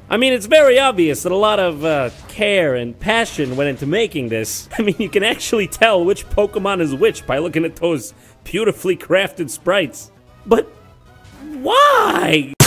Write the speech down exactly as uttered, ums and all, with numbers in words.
I mean, it's very obvious that a lot of uh, care and passion went into making this. I mean, you can actually tell which Pokemon is which by looking at those beautifully crafted sprites. But why?